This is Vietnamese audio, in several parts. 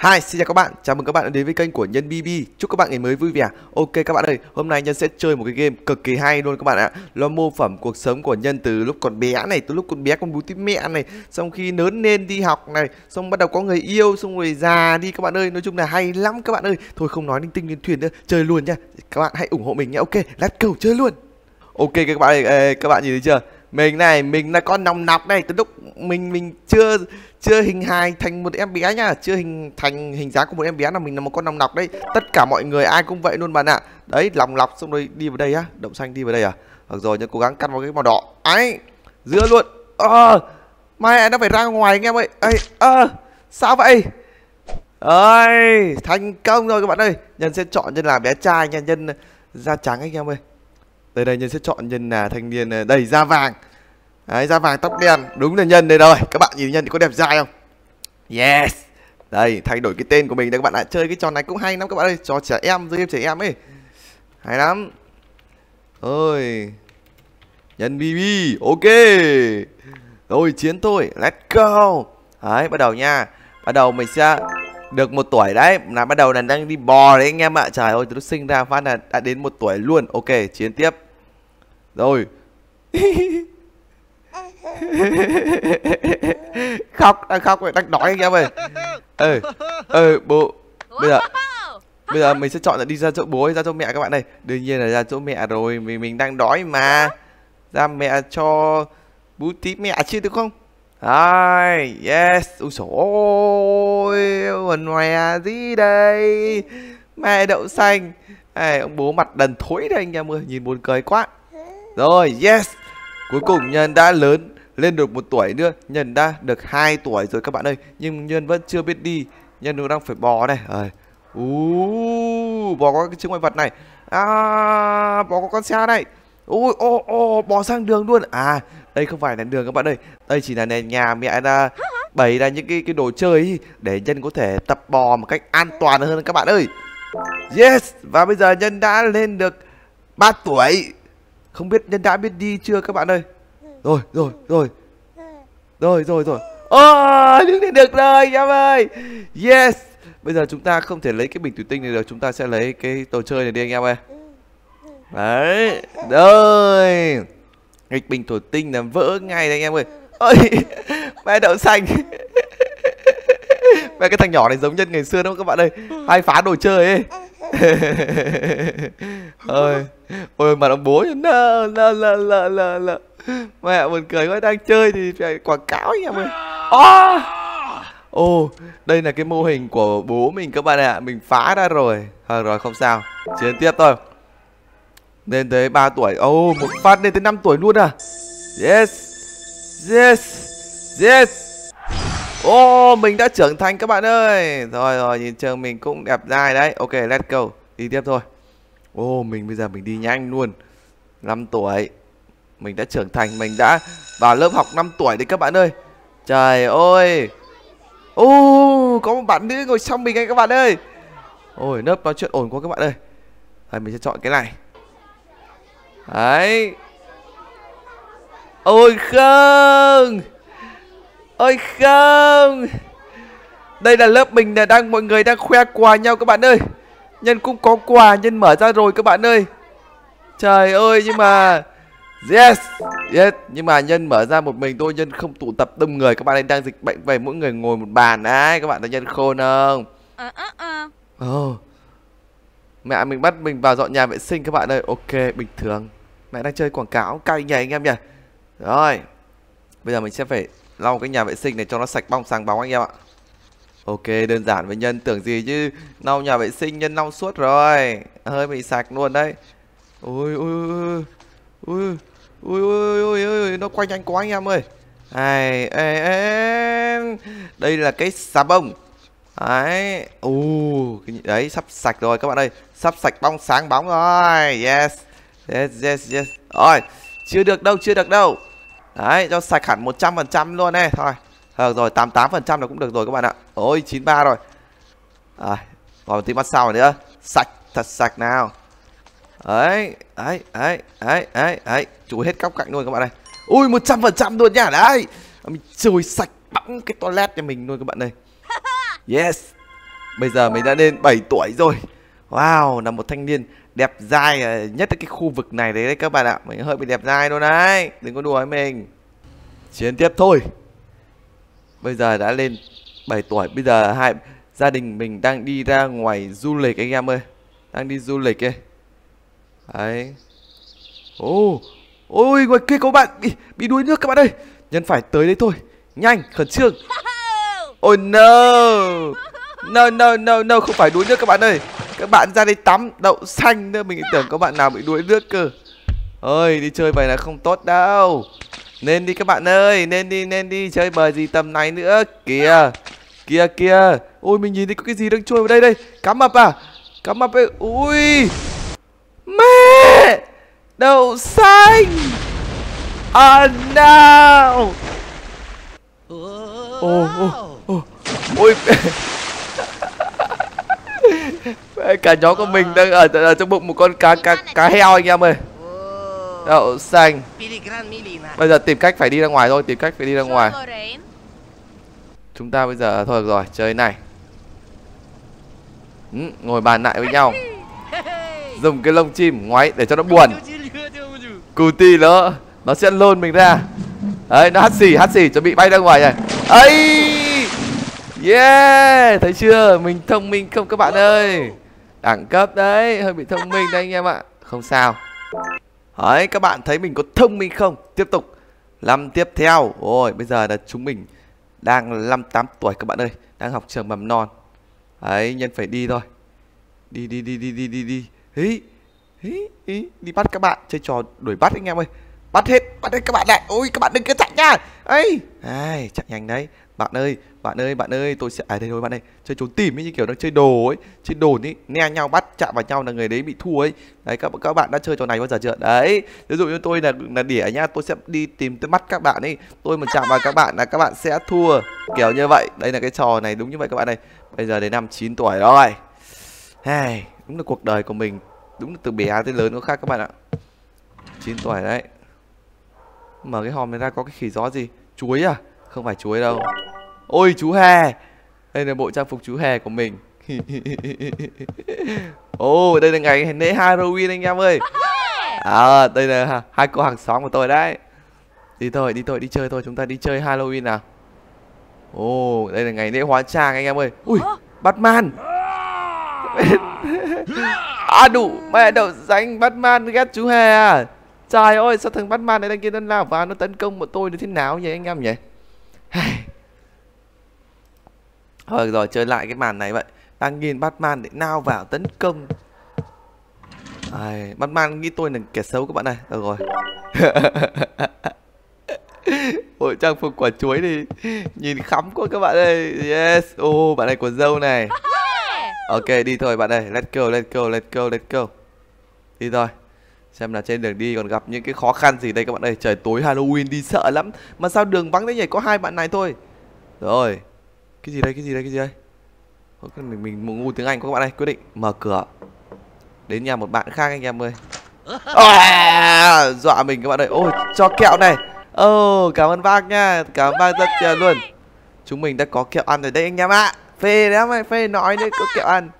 Hi, xin chào các bạn, chào mừng các bạn đã đến với kênh của Nhân BB. Chúc các bạn ngày mới vui vẻ. Ok các bạn ơi, hôm nay Nhân sẽ chơi một cái game cực kỳ hay luôn các bạn ạ. Nó mô phỏng cuộc sống của Nhân từ lúc còn bé này, từ lúc còn bé con bú tí mẹ này, xong khi lớn lên đi học này, xong bắt đầu có người yêu, xong rồi già đi các bạn ơi. Nói chung là hay lắm các bạn ơi. Thôi không nói linh tinh liên thuyền nữa, chơi luôn nha. Các bạn hãy ủng hộ mình nhé. Ok, let's go chơi luôn. Ok các bạn ơi, các bạn nhìn thấy chưa? Mình là con nòng nọc này, từ lúc mình chưa hình hài thành một em bé nhá, chưa hình thành hình dáng của một em bé, là mình là một con nòng nọc đấy. Tất cả mọi người ai cũng vậy luôn bạn ạ. Đấy, lòng lọc xong rồi đi vào đây á, động xanh đi vào đây à. Được rồi, nhưng cố gắng cắt vào cái màu đỏ. Ấy, giữa luôn. Mai nó phải ra ngoài anh em ơi. Sao vậy? Ơi, thành công rồi các bạn ơi. Nhân sẽ chọn nhân là bé trai nha, nhân da trắng anh em ơi. Đây Nhân sẽ chọn nhân là thanh niên đầy da vàng. Đấy, da vàng tóc đen, đúng là Nhân đây rồi. Các bạn nhìn Nhân thì có đẹp trai không? Yes. Đây, thay đổi cái tên của mình đây các bạn ạ. Chơi cái trò này cũng hay lắm các bạn ơi, trò trẻ em, game trẻ em ấy. Hay lắm. Ôi. Nhân BB, ok. Rồi chiến thôi, let's go. Đấy, bắt đầu nha. Bắt đầu mình sẽ được 1 tuổi đấy, là bắt đầu là đang đi bò đấy anh em ạ. Trời ơi, từ lúc sinh ra phát là đã đến 1 tuổi luôn. Ok, chiến tiếp. Rồi. Đang khóc rồi, đang đói anh em ơi. Bố. Bây giờ mình sẽ chọn là đi ra chỗ bố hay ra chỗ mẹ các bạn ơi. Đương nhiên là ra chỗ mẹ rồi, vì mình đang đói mà. Ra mẹ cho bú tí mẹ chứ được không? Rồi, yes. Ui dồi ôi, quần què gì đây? Mẹ đậu xanh. Ông bố mặt đần thối đây anh em ơi, nhìn buồn cười quá. Rồi, yes. Cuối cùng Nhân đã lớn lên được 1 tuổi nữa. Nhân đã được 2 tuổi rồi các bạn ơi. Nhưng Nhân vẫn chưa biết đi. Nhân đang phải bò đây. Bò có cái chướng ngại vật này. Bò có con xe này. Bò sang đường luôn. Đây không phải là đường các bạn ơi. Đây chỉ là nhà mẹ đã bày ra những cái đồ chơi ý, để Nhân có thể tập bò một cách an toàn hơn các bạn ơi. Yes. Và bây giờ Nhân đã lên được 3 tuổi. Không biết Nhân đã biết đi chưa các bạn ơi. Rồi. Đứng lên được rồi em ơi. Yes. Bây giờ chúng ta không thể lấy cái bình thủy tinh này được, chúng ta sẽ lấy cái đồ chơi này đi anh em ơi. Đấy. Rồi. Cái bình thủy tinh là vỡ ngay đây anh em ơi. Ôi. Mẹ đậu xanh. Mẹ cái thằng nhỏ này giống Nhân ngày xưa đúng không các bạn ơi. Hay phá đồ chơi ấy. Ôi mà ông bố lợ. Mẹ buồn cười quá, đang chơi thì phải quảng cáo anh em ơi. Đây là cái mô hình của bố mình các bạn ạ. Mình phá ra rồi. Rồi không sao, chiến tiếp thôi. Lên tới 3 tuổi. Một phát lên tới 5 tuổi luôn à. Yes. Mình đã trưởng thành các bạn ơi. Rồi, nhìn trường mình cũng đẹp trai đấy. Ok, let's go. Đi tiếp thôi. Mình bây giờ mình đi nhanh luôn. 5 tuổi. Mình đã trưởng thành, mình đã vào lớp học 5 tuổi đấy các bạn ơi. Trời ơi. Có một bạn nữ ngồi sau mình anh các bạn ơi. Lớp nói chuyện ổn quá các bạn ơi. Mình sẽ chọn cái này. Đấy. Không. Đây là lớp mình là mọi người đang khoe quà nhau các bạn ơi. Nhân cũng có quà, Nhân mở ra rồi các bạn ơi. Trời ơi, nhưng mà yes. Nhưng mà Nhân mở ra một mình thôi, Nhân không tụ tập đông người. Các bạn ấy đang dịch bệnh về, mỗi người ngồi một bàn đấy. Các bạn thấy Nhân khôn không? Mẹ mình bắt mình vào dọn nhà vệ sinh các bạn ơi. Ok, bình thường. Mẹ đang chơi quảng cáo cay nhỉ anh em nhỉ. Rồi. Bây giờ mình sẽ phải lau cái nhà vệ sinh này cho nó sạch bong sáng bóng anh em ạ. Ok, đơn giản với Nhân, tưởng gì chứ. Lau nhà vệ sinh Nhân lau suốt rồi. Hơi bị sạch luôn đấy. Ui, nó quay nhanh quá anh em ơi. Đây là cái xà bông. Đấy. Đấy, sắp sạch rồi các bạn ơi. Sắp sạch bong sáng bóng rồi. Yes. Rồi, chưa được đâu. Đấy, cho sạch hẳn 100% luôn này. Thôi. Rồi, 88% là cũng được rồi các bạn ạ. 93 rồi. Còn một tí mắt sau nữa. Sạch, thật sạch nào. Đấy. Chú hết góc cạnh luôn các bạn ơi. 100% luôn nha. Đấy. Mình chơi sạch bóng cái toilet cho mình luôn các bạn ơi. Yes. Bây giờ mình đã lên 7 tuổi rồi. Wow, là một thanh niên đẹp dai nhất cái khu vực này đấy các bạn ạ. Mình hơi bị đẹp dai luôn đấy. Đừng có đùa với mình. Chiến tiếp thôi. Bây giờ đã lên 7 tuổi. Bây giờ gia đình mình đang đi ra ngoài du lịch anh em ơi. Đang đi du lịch ấy. Đấy. Ôi ngoài kia có bạn bị đuối nước các bạn ơi. Nhân phải tới đấy thôi. Nhanh, khẩn trương. Oh no. No, không phải đuối nước các bạn ơi. Các bạn ra đây tắm đậu xanh nữa. Mình tưởng có bạn nào bị đuối nước cơ. Ơi, đi chơi vậy là không tốt đâu. Nên đi các bạn ơi, nên đi chơi bời gì tầm này nữa. Kìa. Ôi mình nhìn thấy có cái gì đang trôi vào đây. Cá mập à? Cá mập ấy. Ui. Mẹ. Đậu xanh. Oh no. Ôi. Cả nhóm của mình đang ở trong bụng một con cá heo anh em ơi. Đậu xanh. Bây giờ tìm cách phải đi ra ngoài thôi. Chúng ta bây giờ thôi được rồi, chơi này. Ngồi bàn lại với nhau. Dùng cái lông chim ngoáy để cho nó buồn. Cù tì nó sẽ lôn mình ra. Đấy, nó hắt xì chuẩn bị bay ra ngoài này. Ấy. Yeah, thấy chưa? Mình thông minh không các bạn ơi. Đẳng cấp đấy, hơi bị thông minh đấy anh em ạ. Không sao. Đấy, các bạn thấy mình có thông minh không? Tiếp tục. Năm tiếp theo. Ôi, bây giờ là chúng mình đang 5-8 tuổi các bạn ơi. Đang học trường mầm non. Đấy, Nhân phải đi thôi. Đi. Đi bắt các bạn. Chơi trò đuổi bắt anh em ơi. Bắt hết các bạn lại. Ôi, các bạn đừng có chạy nha. Ấy, chạy nhanh đấy. Bạn ơi, tôi sẽ đây thôi bạn ơi. Chơi trốn tìm ấy, như kiểu đang chơi đồ ấy, chơi đồn ấy, ne nhau bắt chạm vào nhau là người đấy bị thua ấy. Đấy, các bạn đã chơi trò này bao giờ chưa? Đấy, ví dụ như tôi là đỉa nhá, tôi sẽ đi tìm tới mắt các bạn ấy. Tôi mà chạm vào các bạn là các bạn sẽ thua. Kiểu như vậy. Đây là cái trò này đúng như vậy các bạn ơi. Bây giờ đến năm 9 tuổi rồi. Đúng là cuộc đời của mình, đúng là từ bé tới lớn có khác các bạn ạ. 9 tuổi đấy. Mở cái hòm này ra có cái khỉ gió gì? Chuối à? Không phải chuối đâu. Ôi chú hề. Đây là bộ trang phục chú hề của mình. Đây là ngày lễ Halloween anh em ơi. Đây là hai cô hàng xóm của tôi đấy. Đi chơi thôi, chúng ta đi chơi Halloween nào. Đây là ngày lễ hóa trang anh em ơi. Ui, Batman. Đủ mẹ đậu xanh, Batman ghét chú hề à. Trời ơi, sao thằng Batman này đang kia đang lao vào nó tấn công bọn tôi như thế nào vậy anh em nhỉ? Thôi rồi, chơi lại cái màn này vậy. Đang nhìn Batman để nao vào tấn công. Batman nghĩ tôi là kẻ xấu các bạn này. Được rồi. Ôi, trang phục quả chuối thì nhìn khắm quá các bạn ơi. Yes. Bạn này có dâu này. Ok, đi thôi bạn ơi. Let's go. Đi thôi. Xem là trên đường đi còn gặp những cái khó khăn gì đây các bạn ơi. Trời tối Halloween đi sợ lắm. Mà sao đường vắng thế nhỉ? Có hai bạn này thôi. Rồi. Cái gì đây? Mình ngu tiếng Anh của các bạn ơi. Quyết định mở cửa. Đến nhà một bạn khác anh em ơi. Dọa mình các bạn ơi. Cho kẹo này. Cảm ơn bác nha. Cảm ơn bác rất nhiều luôn. Chúng mình đã có kẹo ăn rồi đấy anh em ạ. Phê lắm ơi, phê nói đấy, có kẹo ăn.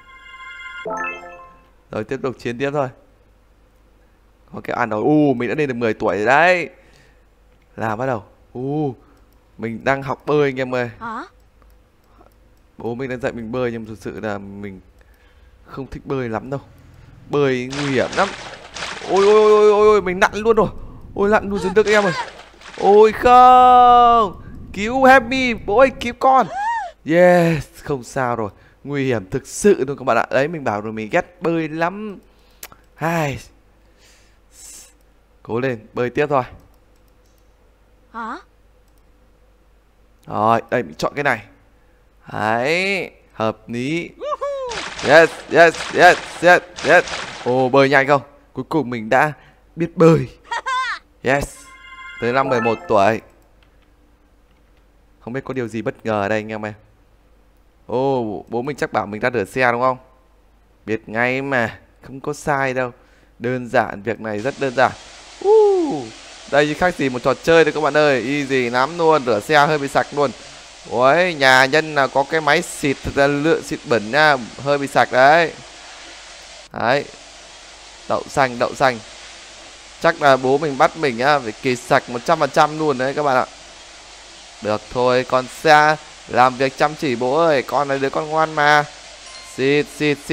Rồi tiếp tục chiến tiếp thôi. Có kẹo ăn rồi. Mình đã lên được 10 tuổi rồi đấy. Là bắt đầu. Mình đang học bơi anh em ơi. Bố mình đang dạy mình bơi nhưng thực sự là mình không thích bơi lắm đâu. Bơi nguy hiểm lắm. Ôi, mình nặn luôn rồi. Lặn luôn dưới nước em ơi. Ôi không. Cứu help me, bố ơi cứu con. Yes, không sao rồi. Nguy hiểm thực sự luôn các bạn ạ. Đấy, mình bảo rồi mình ghét bơi lắm. Cố lên, bơi tiếp thôi. Rồi, đây mình chọn cái này. Đấy, hợp lý. Yes. Bơi nhanh không? Cuối cùng mình đã biết bơi. Yes. Tới năm 11 tuổi. Không biết có điều gì bất ngờ ở đây anh em ơi. Bố mình chắc bảo mình ra rửa xe đúng không? Biết ngay mà. Không có sai đâu. Đơn giản, việc này rất đơn giản. Đây khác gì một trò chơi thôi các bạn ơi. Easy lắm luôn, rửa xe hơi bị sạch luôn. Ôi, nhà nhân là có cái máy xịt lượng xịt bẩn nha, hơi bị sạch đấy. Đấy. Đậu xanh. Chắc là bố mình bắt mình á phải kỳ sạch 100% luôn đấy các bạn ạ. Được thôi, con xe làm việc chăm chỉ bố ơi, con là đứa con ngoan mà. Xịt.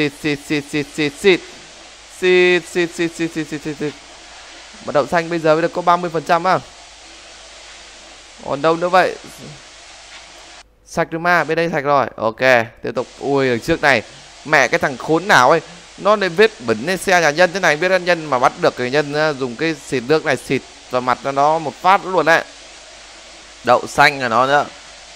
Mà đậu xanh bây giờ mới được có 30% á. Còn đâu nữa vậy. Sạch rồi mà, bên đây sạch rồi. Ok, tiếp tục. Ui, ở trước này mẹ cái thằng khốn nào ấy, nó lại vết bẩn lên xe nhà nhân thế này. Biết nhân mà bắt được cái nhân dùng cái xịt nước này xịt vào mặt nó một phát luôn đấy. Đậu xanh là nó nữa.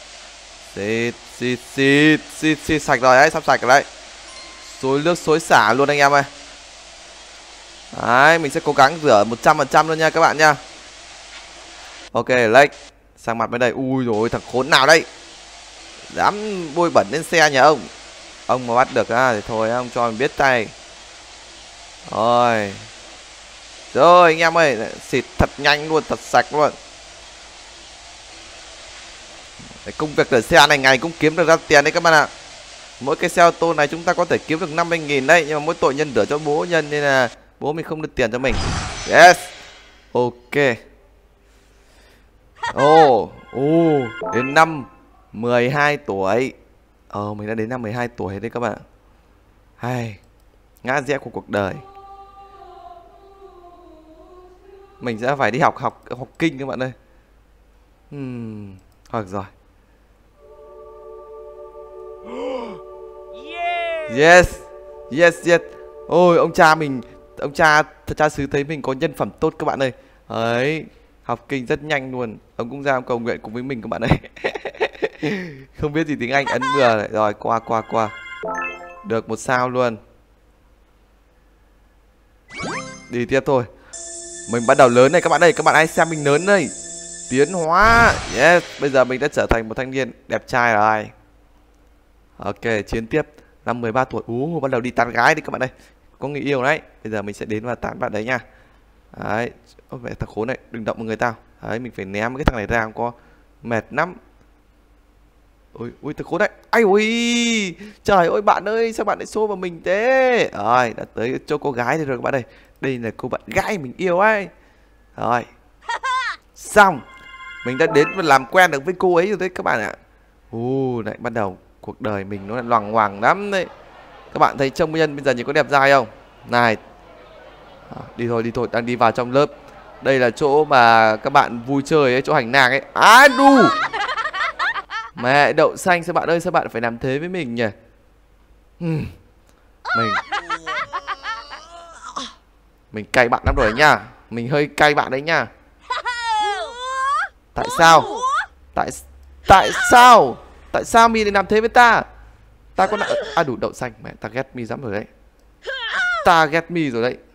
Xịt sạch rồi đấy, sắp sạch rồi đấy. Xối nước xối xả luôn anh em ơi. Đấy, mình sẽ cố gắng rửa 100% luôn nha các bạn nha. Ok, lệch sang mặt bên đây. Ui rồi thằng khốn nào đây, dám bôi bẩn lên xe nhà ông. Ông mà bắt được thì thôi ông cho mình biết tay. Rồi anh em ơi, xịt thật nhanh luôn, thật sạch luôn. Công việc rửa xe này ngày cũng kiếm được ra tiền đấy các bạn ạ. Mỗi cái xe ô tô này chúng ta có thể kiếm được 50.000 đấy. Nhưng mà mỗi tội nhân rửa cho bố nhân nên là bố mình không được tiền cho mình. Yes. Ok. Đến năm 12 tuổi. Mình đã đến năm 12 tuổi đấy các bạn. Hay, ngã rẽ của cuộc đời. Mình sẽ phải đi học kinh các bạn ơi. Được rồi. Yes. Ôi ông cha xứ thấy mình có nhân phẩm tốt các bạn ơi. Đấy, học kinh rất nhanh luôn. Ông cũng ra cầu nguyện cùng với mình các bạn ơi. Không biết gì tiếng Anh, ấn vừa này. Rồi qua. Được 1 sao luôn. Đi tiếp thôi. Mình bắt đầu lớn này các bạn ơi. Các bạn hãy xem mình lớn đây. Tiến hóa. Yes, bây giờ mình đã trở thành một thanh niên đẹp trai rồi. Ok, chiến tiếp. Năm 13 tuổi. Bắt đầu đi tán gái đi các bạn ơi. Có người yêu đấy. Bây giờ mình sẽ đến và tán bạn đấy nha. Đấy. Mẹ thằng khốn này, đừng động vào người tao. Đấy, mình phải ném cái thằng này ra không có. Mệt lắm. Ui thằng khốn này. Ai ui. Trời ơi bạn ơi, sao bạn lại xô vào mình thế? Rồi, đã tới chỗ cô gái rồi các bạn ơi. Đây là cô bạn gái mình yêu ấy. Rồi. Xong. Mình đã đến và làm quen được với cô ấy rồi đấy các bạn ạ. Lại bắt đầu cuộc đời mình nó loằng ngoằng lắm đấy. Các bạn thấy trông nhân bây giờ nhìn có đẹp trai không? Này. Đi thôi, đang đi vào trong lớp. Đây là chỗ mà các bạn vui chơi ấy, chỗ hành nàng ấy. Đù. Mẹ đậu xanh, sao bạn ơi, sao bạn phải làm thế với mình nhỉ? Mình cay bạn lắm rồi đấy nha. Mình hơi cay bạn đấy nha. Tại sao? Tại sao mi lại làm thế với ta? Ta có đủ đậu xanh. Mẹ, ta ghét mi lắm rồi đấy. Ta ghét mi rồi đấy.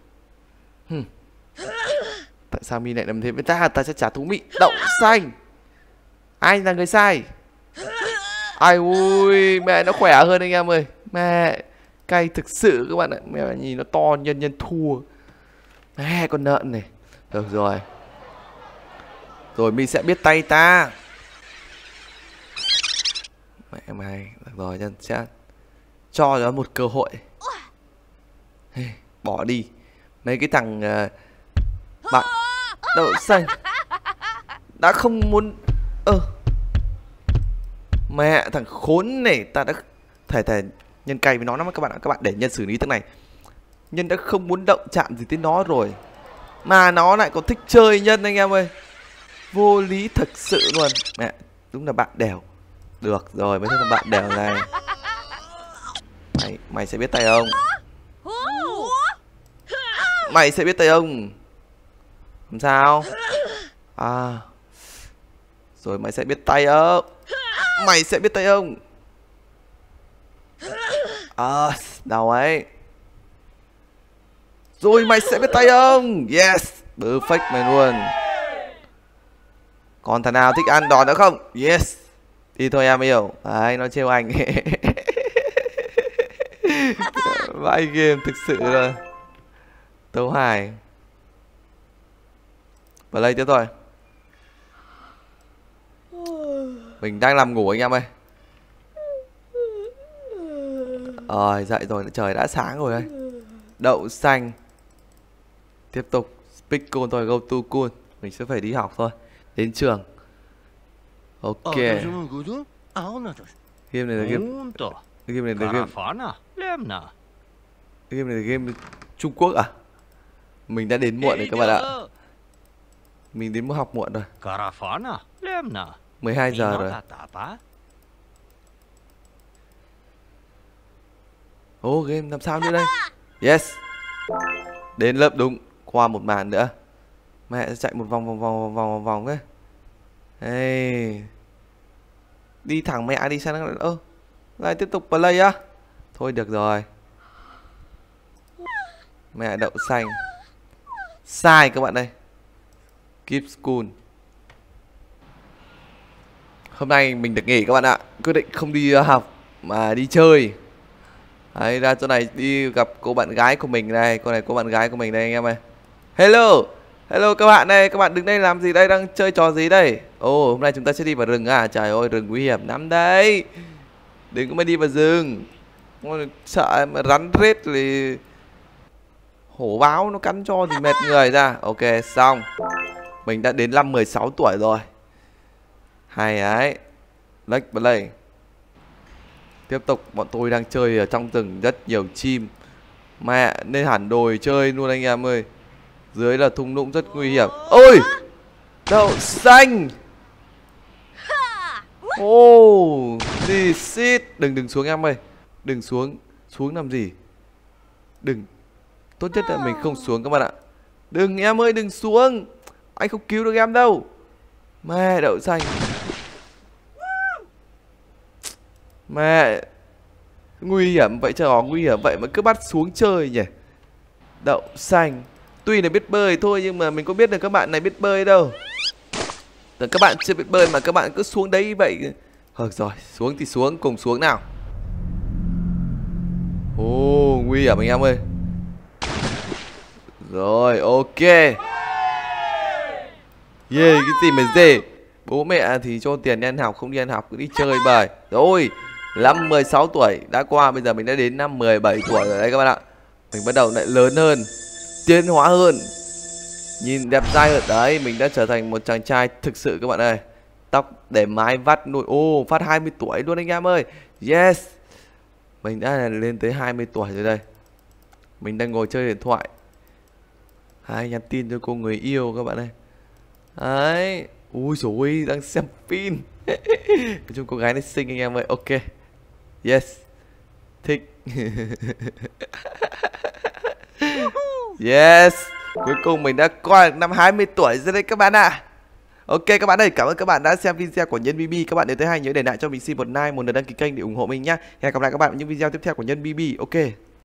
Tại sao mi lại làm thế với ta? Ta sẽ trả thù mi. Đậu xanh. Ai là người sai? Ai ui, mẹ nó khỏe hơn anh em ơi. Mẹ, cay thực sự các bạn ạ. Mẹ nhìn nó to, nhân thua. Mẹ, con nợn này. Được rồi. Rồi mi sẽ biết tay ta. Mẹ mày. Được rồi, nhân sẽ cho nó một cơ hội. Bỏ đi. Mấy cái thằng bạn đậu xanh đã không muốn. Mẹ thằng khốn này, ta đã thể nhân cay với nó lắm các bạn ạ. Các bạn để nhân xử lý thế này. Nhân đã không muốn động chạm gì tới nó rồi, mà nó lại còn thích chơi nhân anh em ơi. Vô lý thật sự luôn. Mẹ, đúng là bạn đèo. Được rồi, mấy thằng bạn đèo này. Mày sẽ biết tay không? Mày sẽ biết tay không? Làm sao? Rồi mày sẽ biết tay không? Mày sẽ biết tay không? Đau ấy. Rồi mày sẽ biết tay không? Yes, perfect mày luôn. Còn thằng nào thích ăn đòn nữa không? Yes. Đi thôi em yêu. Đấy, nó trêu anh. Vãi game thực sự rồi. Tấu hài. Vào đây tiếp thôi. Mình đang nằm ngủ anh em ơi. Rồi dậy rồi, trời đã sáng rồi đấy. Đậu xanh. Tiếp tục Speak cool thôi, go to cool. Mình sẽ phải đi học thôi. Đến trường. Ok. Game này là game Game này là game Trung Quốc à? Mình đã đến muộn rồi các bạn ạ. Mình đến học muộn rồi. 12 giờ rồi. Ô game làm sao nữa đây? Yes. Đến lớp đúng. Qua một màn nữa. Mẹ chạy một vòng ấy. Hey. Đi thẳng mẹ đi sang lại tiếp tục play á. Thôi được rồi. Mẹ đậu xanh. Sai các bạn ơi. Keep school. Hôm nay mình được nghỉ các bạn ạ. Quyết định không đi học mà đi chơi. Đấy, ra chỗ này đi gặp cô bạn gái của mình đây. Cô này cô bạn gái của mình đây anh em ơi. Hello. Hello các bạn đây. Các bạn đứng đây làm gì đây? Đang chơi trò gì đây? Ồ, hôm nay chúng ta sẽ đi vào rừng à? Trời ơi, rừng nguy hiểm lắm đấy. Đừng có mà đi vào rừng. Sợ mà rắn rết thì hổ báo nó cắn cho thì mệt người ra. Ok, xong. Mình đã đến năm 16 tuổi rồi. Hay ấy. Let's play. Tiếp tục bọn tôi đang chơi ở trong rừng rất nhiều chim. Mẹ nên hẳn đồi chơi luôn anh em ơi. Dưới là thung lũng rất nguy hiểm. Ôi đậu xanh. Gì shit. Đừng xuống em ơi. Đừng xuống. Xuống làm gì? Đừng. Tốt nhất là mình không xuống các bạn ạ. Đừng em ơi đừng xuống. Anh không cứu được em đâu. Mẹ đậu xanh. Mẹ nguy hiểm vậy, trời nguy hiểm vậy mà cứ bắt xuống chơi nhỉ. Đậu xanh. Tuy là biết bơi thôi nhưng mà mình có biết được các bạn này biết bơi đâu. Tưởng các bạn chưa biết bơi mà các bạn cứ xuống đấy vậy. Rồi xuống thì xuống, cùng xuống nào. Nguy hiểm anh em ơi. Rồi ok. Cái gì mà dê. Bố mẹ thì cho tiền đi ăn học, không đi ăn học cứ đi chơi bời. Rồi năm 16 tuổi đã qua, bây giờ mình đã đến năm 17 tuổi rồi đấy các bạn ạ. Mình bắt đầu lại lớn hơn, tiến hóa hơn, nhìn đẹp trai hơn. Đấy, mình đã trở thành một chàng trai thực sự các bạn ơi. Tóc để mái vắt nuôi. Phát 20 tuổi luôn anh em ơi. Yes. Mình đã lên tới 20 tuổi rồi đây. Mình đang ngồi chơi điện thoại. Nhắn tin cho cô người yêu các bạn ơi. Đấy. Ui dồi ôi, đang xem phim. Nói chung cô gái này xinh anh em ơi. Ok. Yes. Thích. Yes. Cuối cùng mình đã qua năm 20 tuổi rồi đấy các bạn ạ. Ok các bạn ơi, cảm ơn các bạn đã xem video của Nhân BB. Các bạn nếu thấy hay nhớ để lại cho mình xin một like, một lượt đăng ký kênh để ủng hộ mình nhá. Hẹn gặp lại các bạn ở những video tiếp theo của Nhân BB. Ok.